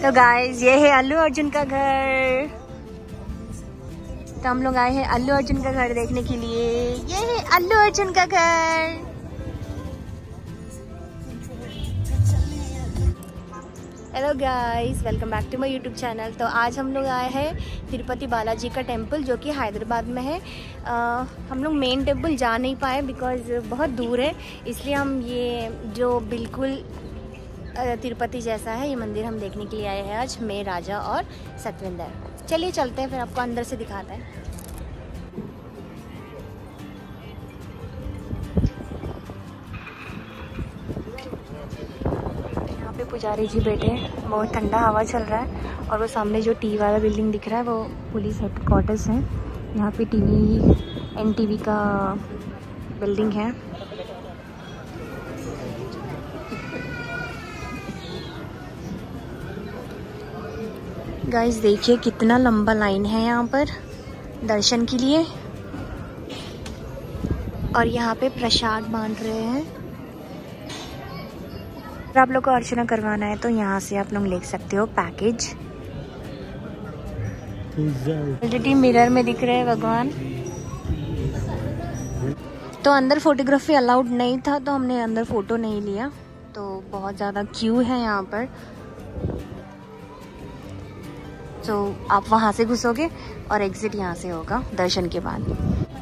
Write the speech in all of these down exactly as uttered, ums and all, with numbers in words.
तो गाइस ये है अल्लू अर्जुन का घर। तो हम लोग आए हैं अल्लू अर्जुन का घर देखने के लिए। ये है अल्लू अर्जुन का घर। Hello guys, welcome back to my YouTube channel. तो आज हम लोग आए हैं तिरुपति बालाजी का टेम्पल जो कि हैदराबाद में है। आ, हम लोग मेन टेम्पल जा नहीं पाए बिकॉज़ बहुत दूर है, इसलिए हम ये जो बिल्कुल तिरुपति जैसा है ये मंदिर हम देखने के लिए आए हैं आज, मैं, राजा और सतविंदर। चलिए चलते हैं, फिर आपको अंदर से दिखाते हैं। यहाँ पे पुजारी जी बैठे हैं, बहुत ठंडा हवा चल रहा है। और वो सामने जो टी वाला बिल्डिंग दिख रहा है वो पुलिस हेडक्वार्टर्स है। यहाँ पे टीवी एन टीवी का बिल्डिंग है। गाइस देखिए कितना लंबा लाइन है यहाँ पर दर्शन के लिए। और यहाँ पे प्रसाद बांट रहे हैं। अगर आप लोग को अर्चना करवाना है तो यहाँ से आप लोग ले सकते हो पैकेज। ऑलरेडी मिरर में दिख रहे हैं भगवान। तो अंदर फोटोग्राफी अलाउड नहीं था तो हमने अंदर फोटो नहीं लिया। तो बहुत ज़्यादा क्यू है यहाँ पर। तो आप वहाँ से घुसोगे और एग्जिट यहाँ से होगा दर्शन के बाद।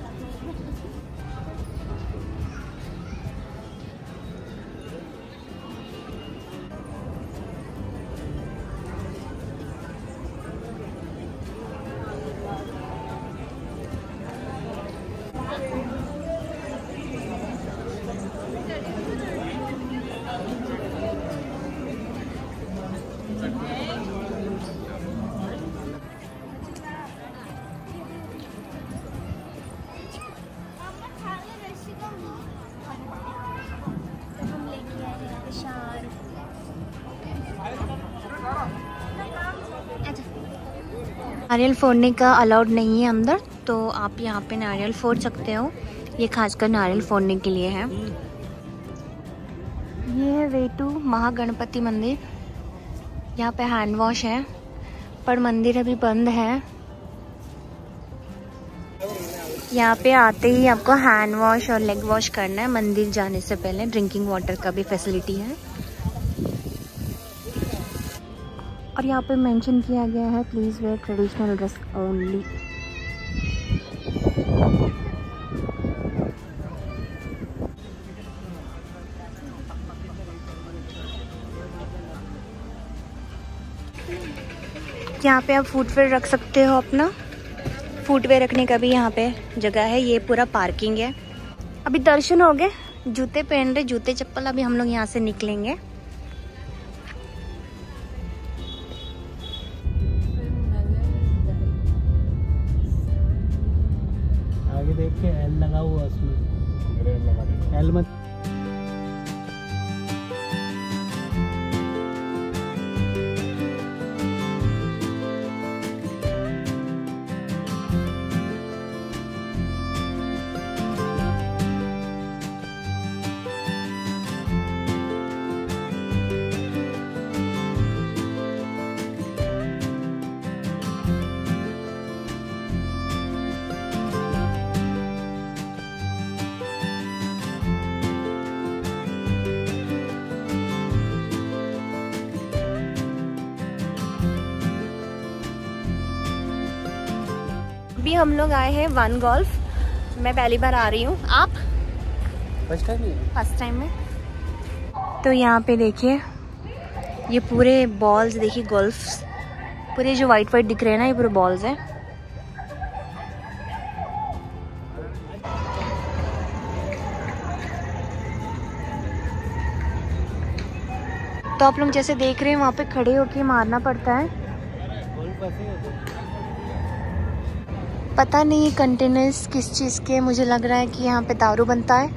नारियल फोड़ने का अलाउड नहीं है अंदर, तो आप यहाँ पे नारियल फोड़ सकते हो। ये खासकर नारियल फोड़ने के लिए है। ये है वे टू महागणपति मंदिर। यहाँ पे हैंड वॉश है पर मंदिर अभी बंद है। यहाँ पे आते ही आपको हैंड वॉश और लेग वॉश करना है मंदिर जाने से पहले। ड्रिंकिंग वाटर का भी फैसिलिटी है। और यहाँ पे मेंशन किया गया है please wear traditional dress only. यहाँ पे आप फुटवेयर रख सकते हो अपना। फुटवेयर रखने का भी यहाँ पे जगह है। ये पूरा पार्किंग है। अभी दर्शन हो गए, जूते पहन रहे, जूते चप्पल। अभी हम लोग यहाँ से निकलेंगे। आगे देख के एल लगा हुआ उसमें, एल मत। अभी हम लोग आए हैं वन गोल्फ। मैं पहली बार आ रही हूँ। आप? फर्स्ट टाइम ही? फर्स्ट टाइम में। तो यहाँ पे देखिए ये पूरे बॉल्स देखिए, गोल्फ पूरे जो वाइट वाइट दिख रहे हैं ना, ये पूरे बॉल्स हैं। तो आप लोग जैसे देख रहे हैं वहाँ पे खड़े होके मारना पड़ता है। पता नहीं कंटेनर्स किस चीज़ के, मुझे लग रहा है कि यहाँ पे दारू बनता है।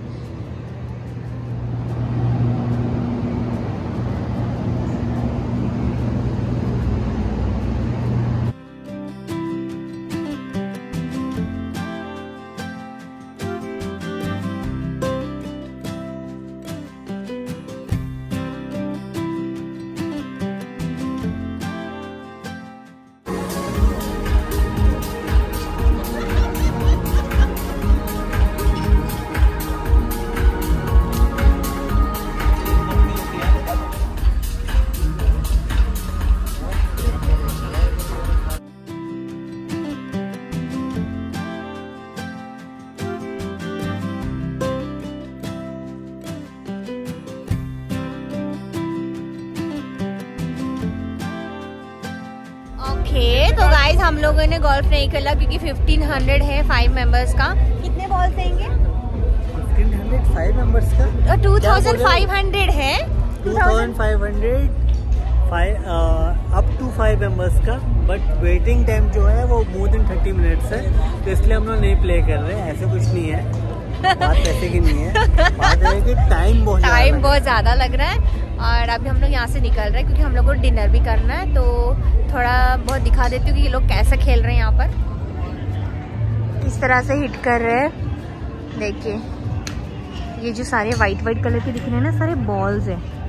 गाइस हम लोगों ने गोल्फ नहीं खेला क्योंकि फिफ्टीन हंड्रेड है फाइव मेंबर्स का। कितने बॉल्स देंगे? फिफ्टीन हंड्रेड फाइव मेंबर्स का टू थाउजेंड फाइव हंड्रेड है। Two thousand five hundred up to five members का, बट वेटिंग टाइम जो है वो मोर देन थर्टी मिनट्स है, तो इसलिए हम लोग नहीं प्ले कर रहे हैं। ऐसा कुछ नहीं है, बात पैसे की नहीं है, बात है कि टाइम बहुत टाइम बहुत ज़्यादा लग रहा है। और अभी हम लोग यहाँ से निकल रहे हैं क्योंकि हम लोग को डिनर भी करना है, तो थोड़ा बहुत दिखा देती हूँ कि ये लोग कैसे खेल रहे हैं। यहाँ पर इस तरह से हिट कर रहे हैं। देखिए ये जो सारे वाइट वाइट कलर के दिख रहे हैं ना, सारे बॉल्स हैं।